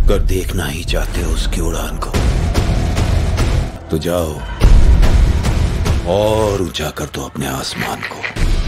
अगर देखना ही चाहते हो उसकी उड़ान को तो जाओ और ऊंचा कर दो अपने आसमान को।